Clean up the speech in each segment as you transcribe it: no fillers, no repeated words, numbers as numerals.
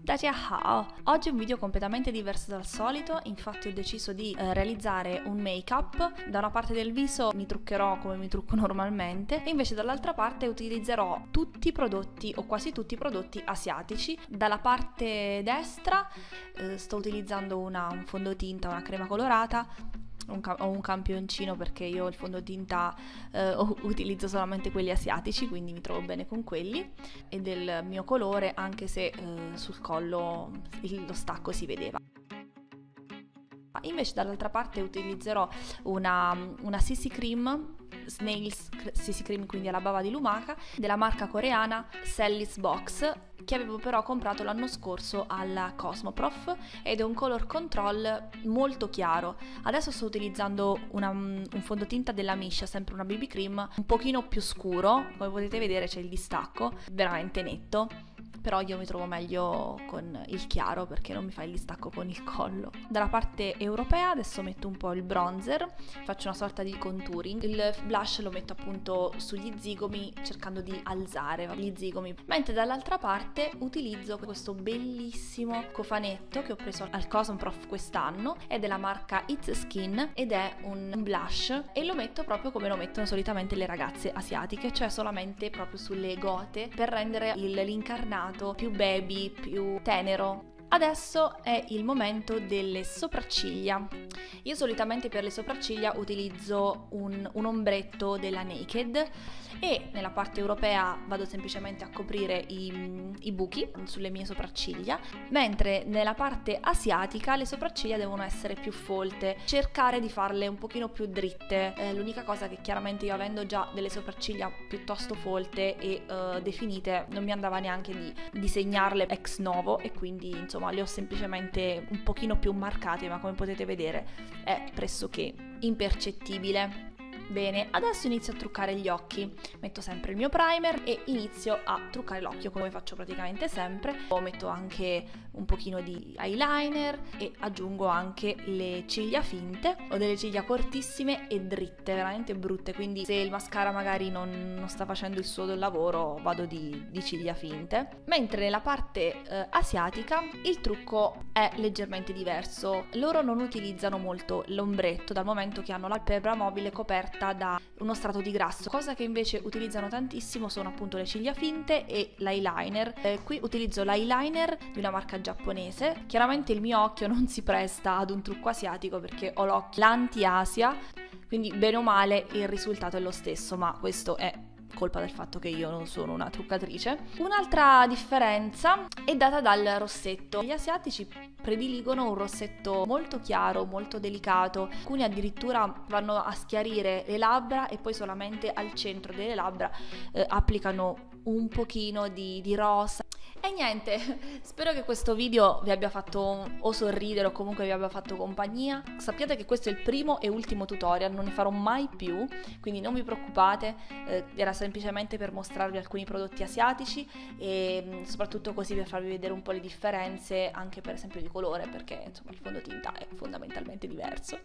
Dajiahao! Oggi è un video completamente diverso dal solito, infatti ho deciso di realizzare un make-up. Da una parte del viso mi truccherò come mi trucco normalmente e invece dall'altra parte utilizzerò tutti i prodotti o quasi tutti i prodotti asiatici. Dalla parte destra sto utilizzando un fondotinta, una crema colorata. Ho un campioncino perché io il fondotinta utilizzo solamente quelli asiatici, quindi mi trovo bene con quelli, e del mio colore, anche se sul collo lo stacco si vedeva. Invece dall'altra parte utilizzerò una CC Cream, Snails CC Cream, quindi alla bava di lumaca, della marca coreana Sally's Box, che avevo però comprato l'anno scorso alla Cosmoprof, ed è un color control molto chiaro. Adesso sto utilizzando un fondotinta della Misha, sempre una BB Cream, un pochino più scuro, come potete vedere c'è il distacco, veramente netto. Però io mi trovo meglio con il chiaro perché non mi fa il distacco con il collo. Dalla parte europea adesso metto un po' il bronzer, faccio una sorta di contouring. Il blush lo metto appunto sugli zigomi cercando di alzare gli zigomi, mentre dall'altra parte utilizzo questo bellissimo cofanetto che ho preso al Cosmoprof quest'anno, è della marca It's Skin ed è un blush e lo metto proprio come lo mettono solitamente le ragazze asiatiche, cioè solamente proprio sulle gote per rendere l'incarnato più baby, più tenero. Adesso è il momento delle sopracciglia. Io solitamente per le sopracciglia utilizzo un ombretto della Naked e nella parte europea vado semplicemente a coprire i buchi sulle mie sopracciglia, mentre nella parte asiatica le sopracciglia devono essere più folte, cercare di farle un pochino più dritte. L'unica cosa che chiaramente io, avendo già delle sopracciglia piuttosto folte e definite, non mi andava neanche di disegnarle ex novo e quindi insomma le ho semplicemente un pochino più marcate, ma come potete vedere è pressoché impercettibile. Bene, adesso inizio a truccare gli occhi. Metto sempre il mio primer e inizio a truccare l'occhio come faccio praticamente sempre. Metto anche un pochino di eyeliner e aggiungo anche le ciglia finte. Ho delle ciglia cortissime e dritte, veramente brutte, quindi se il mascara magari non sta facendo il suo lavoro vado di ciglia finte. Mentre nella parte asiatica il trucco è leggermente diverso. Loro non utilizzano molto l'ombretto dal momento che hanno la palpebra mobile coperta da uno strato di grasso. Cosa che invece utilizzano tantissimo sono appunto le ciglia finte e l'eyeliner. Qui utilizzo l'eyeliner di una marca giapponese. Chiaramente il mio occhio non si presta ad un trucco asiatico perché ho l'occhio l'anti-Asia, quindi bene o male il risultato è lo stesso, ma questo è colpa del fatto che io non sono una truccatrice. Un'altra differenza è data dal rossetto. Gli asiatici prediligono un rossetto molto chiaro, molto delicato. Alcuni addirittura vanno a schiarire le labbra e poi solamente al centro delle labbra applicano un pochino di rosa. E niente, spero che questo video vi abbia fatto o sorridere o comunque vi abbia fatto compagnia. Sappiate che questo è il primo e ultimo tutorial, non ne farò mai più, quindi non vi preoccupate, era semplicemente per mostrarvi alcuni prodotti asiatici e soprattutto così per farvi vedere un po' le differenze anche per esempio di colore, perché insomma il fondotinta è fondamentalmente diverso.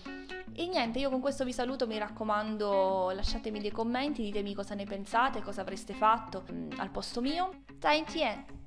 E niente, io con questo vi saluto, mi raccomando lasciatemi dei commenti, ditemi cosa ne pensate, cosa avreste fatto al posto mio. 再见